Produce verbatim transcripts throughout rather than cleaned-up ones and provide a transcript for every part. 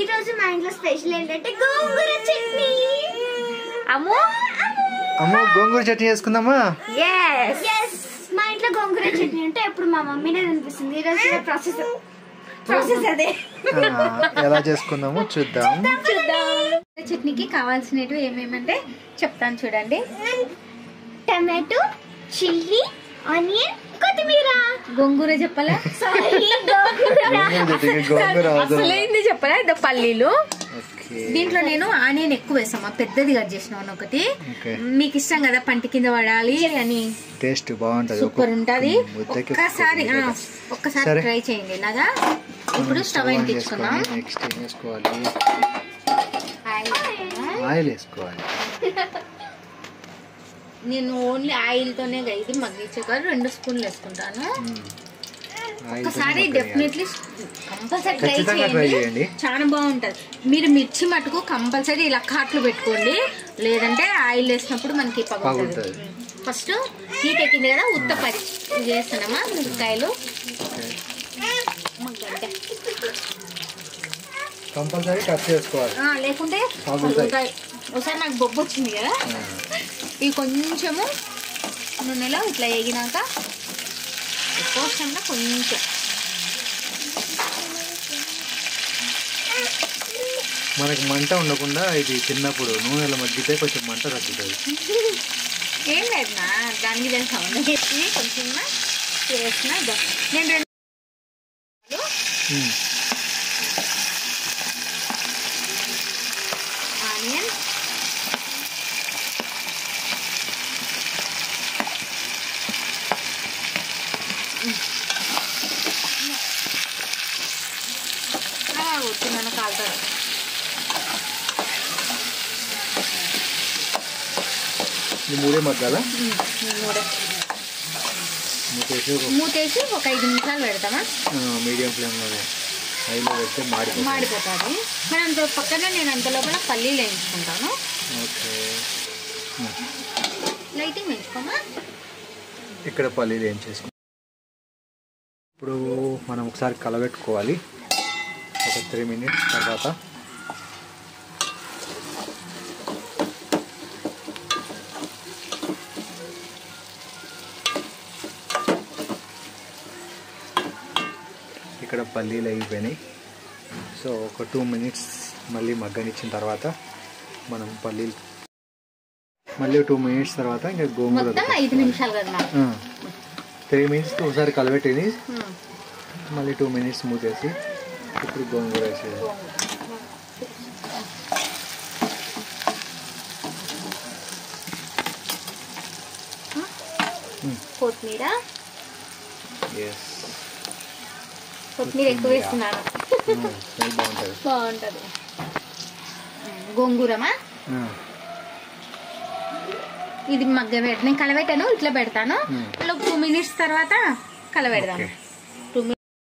రోజు మా ఇంట్లో స్పెషల్ ఏంటంటే గోంగూర చట్నీ. అమ్మో అమ్మో గోంగూర చట్నీ చేసుకుందామా? yes yes మా ఇంట్లో గోంగూర చట్నీ అంటే ఎప్పుడు మా మమ్మీనే అనిపిస్తుంది. ఈ రోజు ప్రాసెస్ ప్రాసెస్ అదే ఎలా చేసుకుందామో చూద్దాం. చూద్దాం. చట్నీకి కావాల్సినవి ఏమేమంటే చెప్తాను చూడండి. టమాటో, చిల్లీ, ఆనియన్, కొత్తిమీర. గోంగూర చెప్పాలా? సారీ గోంగూర అసలేంది చెప్పాలా? ఇదో పల్లీలు. దీంట్లో నేను ఆనియన్ ఎక్కువ వేసామా, పెద్దది కట్ చేసిన ఒకటి. మీకు ఇష్టం కదా పంటి కింద పడాలి అని. టేస్ట్ బాగుంటది, సూపర్ ఉంటది. ఒక్కసారి ఒక్కసారి ట్రై చేయండి ఇలాగా. ఇప్పుడు స్టవ్ అంటించుకున్నాం. ఆయిల్ వేసుకోవాలి. నేను ఓన్లీ ఆయిల్ తోనే ఇది మగ్గించాక రెండు స్పూన్లు వేసుకుంటాను. ఒకసారి డెఫినెట్లీ కంపల్సరీ ట్రై చేయండి, చాలా బాగుంటది. మీరు మిర్చి మటుకు కంపల్సరీ ఇలా కాట్లు పెట్టుకోండి, లేదంటే ఆయిల్ వేసినప్పుడు మనకి పగులుతుంది. ఫస్ట్ హీట్ ఎక్కింది కదా, ఉత్తపరి చేస్తున్నామా మిరపకాయలు. కంపల్సరీ కట్ చేసుకోవాలి, లేకుంటే ఒకసారి నాకు బొబ్బు వచ్చింది కదా. ఇవి కొంచెము నూనెలో ఇట్లా వేగినాక కోసంగా కొంచెం మనకి మంట ఉండకుండా ఇది చిన్నప్పుడు నూనెలో మగ్గితే కొంచెం మంట తగ్గుతుంది. ఏం లేదు నా దానికి తెలుసా కొంచెం వేసిన. నేను రెండు ఆనియన్, వచ్చిందన్న కాలుతాడు. మూడే మగ్గాలా? మూడే మూతేసి ఒక ఐదు నిమిషాలు పెడతామా మీడియం ఫ్లేమ్లోనే. హైలో పెడితే మాడిపోతుంది మాడిపోతుంది మరి అంత పక్కన నేను అంత లోపల పల్లీలు వేయించుకుంటాను. Okay, lighting వేయించుకోమా. ఇక్కడ పల్లీలు వేయించేసుకుంటాం. ఇప్పుడు మనం ఒకసారి కలబెట్టుకోవాలి. ఒక త్రీ మినిట్స్ తర్వాత ఇక్కడ పల్లీలు అయిపోయినాయి. సో ఒక టూ మినిట్స్ మళ్ళీ మగ్గనిచ్చిన తర్వాత మనం పల్లీలు మళ్ళీ టూ మినిట్స్ తర్వాత ఇంకా గోంగూర ఐదు నిమిషాలు కదా, త్రీ మినిట్స్కి ఒకసారి కలబెట్టేది, మళ్ళీ టూ మినిట్స్ మూతేసి ఇప్పుడు గోంగూర వేసేది. కొత్తిమీర ఎస్ కొత్తిమీర ఎక్కువ వేస్తున్నాను, బాగుంటుంది బాగుంటుంది. గోంగూరమా ఇది మగ్గ పెడ నేను కలబెట్టాను, ఇట్లా పెడతాను. మళ్ళీ టూ మినిట్స్ తర్వాత కలబెడదాను. టూ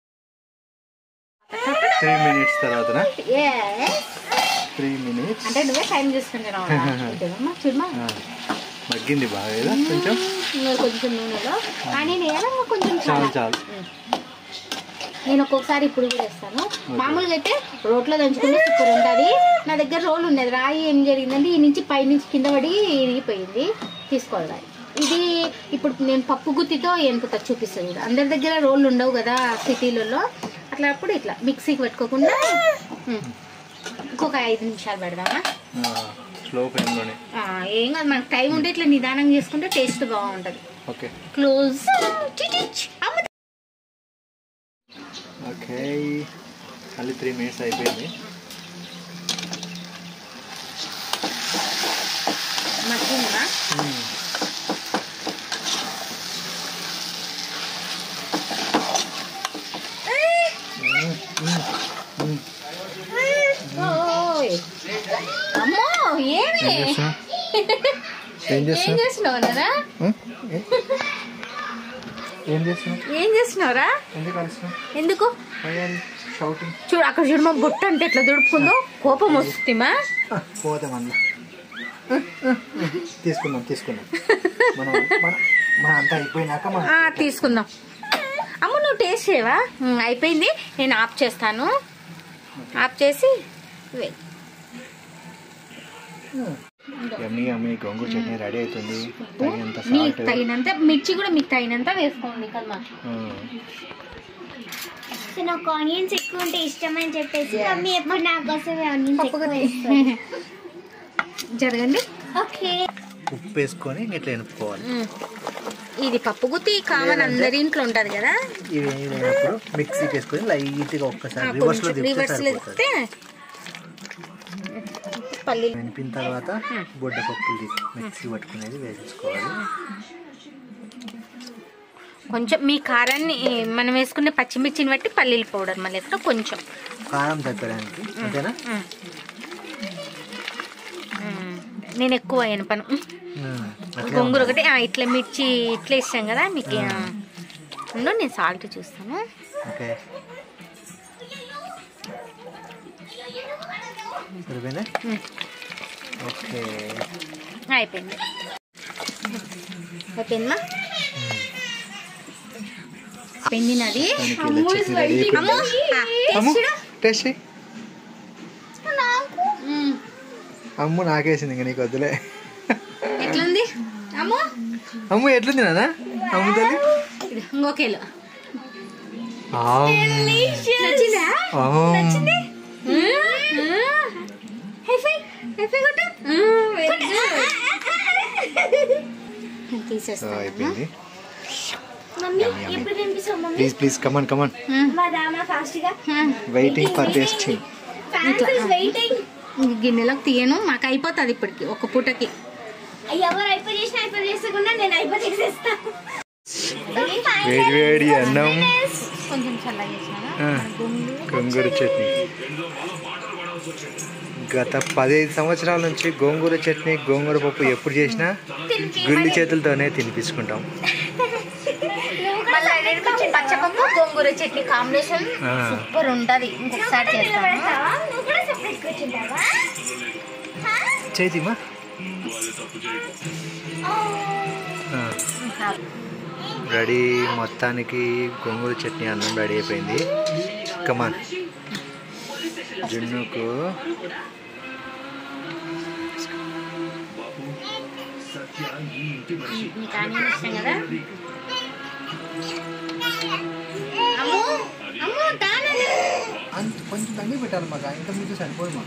త్రీ మినిట్స్ తర్వాత త్రీ మినిట్స్ అంటే నువ్వే టైం చూసుకుంటున్నావు. చూడమా మగ్గింది బాగా కొంచెం కొంచెం నూనెలో, కానీ నేను కొంచెం చాలు చాలు. నేను ఒక్కొక్కసారి ఇప్పుడు కూడా వేస్తాను. మామూలుగా అయితే రోట్లో దంచుకునే సూపర్ ఉంటుంది. నా దగ్గర రోల్ ఉన్నది. రాయి ఏం జరిగిందంటే ఈ నుంచి పై నుంచి కింద పడి ఇరిగిపోయింది, తీసుకోవాలి రాయి. ఇది ఇప్పుడు నేను పప్పు గుత్తితో ఎనుపుతా చూపిస్తుంది. అందరి దగ్గర రోళ్ళు ఉండవు కదా సిటీలలో, అట్లా అప్పుడు ఇట్లా మిక్సీకి పెట్టుకోకుండా ఇంకొక ఐదు నిమిషాలు పెడదామా. ఏం కాదు, మనకు టైం ఉంటే ఇట్లా నిదానంగా చేసుకుంటే టేస్ట్ బాగుంటుంది. క్లోజ్. ఓకే, మళ్ళీ త్రీ మినిట్స్ అయిపోయింది. మగ్గిందా? అమ్మో ఏమి ఏం చేస్తున్నావు నారా? ఏం చేస్తున్నావు ఏం చేస్తున్నావురా? ఎందుకు చూడు అక్కడ చూడు, మా బుట్ట అంటే ఎట్లా దుడుపుకుందో, కోపం వస్తుందిమా. పోతే మళ్ళీ తీసుకుందాం తీసుకుందాం మన అంతా అయిపోయినాక తీసుకుందాం. అమ్మ నువ్వు టేస్ట్ చేయవా? అయిపోయింది, నేను ఆఫ్ చేస్తాను. ఆఫ్ చేసి ఇవే యమ్మీ యమ్మీ గోంగూర చట్నీ రెడీ అవుతుంది. తగినంత మీకు సాల్ట్, తగినంత మిర్చి కూడా మీకు తగినంత వేసుకోండి కల్మా. సో నాకు ఆనియన్స్ ఎక్కువ ఉంటే ఇష్టం అని చెప్పేసి మమ్మీ ఎప్పుడు నాకు కోసమే ఆనియన్స్ ఎక్కువ వేస్తుంది. జరగండి. ఓకే, ఉప్పు వేసుకొని ఇట్లా ఎనుపుకోవాలి. ఇది పప్పు గుత్తి కామన్ అందరి ఇంట్లో ఉంటది కదా. ఇవి అయినప్పుడు మిక్సీకి వేసుకొని లైట్గా ఒక్కసారి రివర్స్ లో రివర్స్ లో తిప్పితే పల్లీలు వెనిపిన తర్వాత బొడ్డపప్పులు మిక్సీ పట్టుకునేది వేసేసుకోవాలి. కొంచెం మీ కారాన్ని మనం వేసుకునే పచ్చిమిర్చిని బట్టి పల్లీల పౌడర్ మళ్ళీ ఎక్కడ కొంచెం కారం తగ్గడానికి అంతేనా. నేను ఎక్కువ ఎనపను. గొంగూర ఒకటి ఇట్లా మిర్చి ఇట్లా ఇస్తాం కదా మీకు. ఉండు నేను సాల్ట్ చూస్తాను. ఓకే సరిపోయిందా? ఓకే అయిపోయింది. అయిపోయిందా? పెండినది టేస్ట్ అమ్ము నాకేసింది ఇంకా నీకు వద్దులే. ఎట్లుంది అమ్ము? అమ్ము ఎట్లుంది నాన్న? అమ్ము తల్లి ఇంకొకేలో అయిపోయింది. మమ్మీ ఎప్పుడు తినిపిస్తావు mummy? Please please come on come on మా దామా ఫాస్ట్ గా వెయిటింగ్ ఫర్ టేస్టింగ్. వెయిటింగ్. గిన్నెలోకి తీయను, మాకు అయిపోతుంది ఇప్పటికి ఒక పూటకి. ఎవరు అయిపోయి చేసినా అయిపోయి చేసకుండా నేను అయిపోయి చేసేస్తా. వేడి వేడి అన్నం, కొంచెం చల్లగా చేసినా గోంగూర చట్నీ. గత పదిహేను సంవత్సరాల నుంచి గోంగూర చట్నీ గోంగూర పప్పు ఎప్పుడు చేసినా గుండి చేతులతోనే తినిపించుకుంటాం. పచ్చపప్పు గోంగూర చట్నీ కాంబినేషన్ సూపర్ ఉంటది. ఇంకొకసారి చేస్తాను. చేతిమా రెడీ. మొత్తానికి గోంగూర చట్నీ అన్నం రెడీ అయిపోయింది. కమాన్ జున్నుకు మీకు ఆనియన్ ఇష్టం కదా. అమ్ము అమ్ము దానని అంత కొంచెం తగ్గి పెట్టాలి మాకు, ఇంత ముందు సరిపోదు మాకు.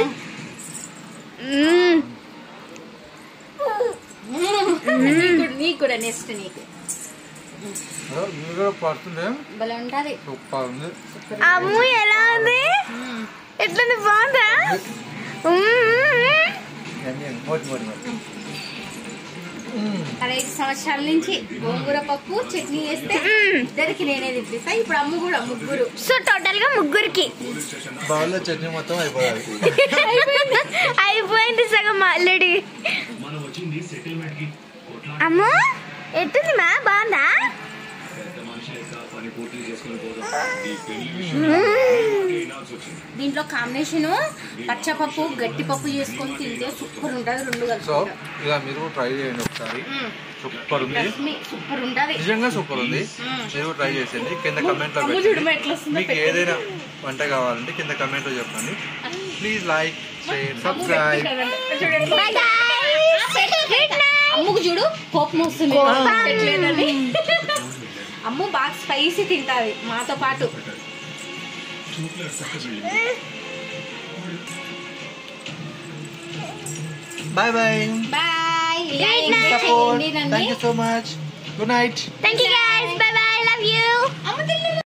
నీకు కూడా నెక్స్ట్ నీకు పడుతుంది. భలే ఉంటుంది. సూపర్ ఉంది. అమ్ము ఎలా ఉంది? ఎట్లుంది? బాగుందా? ఐదు సంవత్సరాల నుంచి గోంగూర పప్పు చట్నీ వేస్తే ఇద్దరికి నేనే తినిపిస్తా. ఇప్పుడు అమ్ము కూడా ముగ్గురు. సో టోటల్ గా ముగ్గురికి బౌల్లో చట్నీ మొత్తం అయిపోయాలి. అయిపోయింది సగం ఆల్రెడీ. అమ్మో ఎట్టుంది మా? బాగుందా? దీంట్లో కాంబినేషన్ పచ్చపప్పు గట్టి పప్పు చేసుకొని తింటే సూపర్ ఉంటుంది. రెండు కలిసి సో ఇలా మీరు ట్రై చేయండి ఒకసారి. సూపర్ ఉంది, సూపర్ ఉంటుంది, నిజంగా సూపర్ ఉంది. మీరు ట్రై చేసేయండి. కింద కమెంట్ లో పెట్టండి. మీకు ఏదైనా వంట కావాలంటే కింద కమెంట్ లో చెప్పండి. Please like share subscribe. అమ్ముకు చూడు కోపం వస్తుంది పెట్టలేదని. అమ్ము బాగా స్పైసీ తింటాది మాతో పాటు. Bye bye bye. Support. Thank you so much. Good night. Thank you guys. Bye bye. Love you.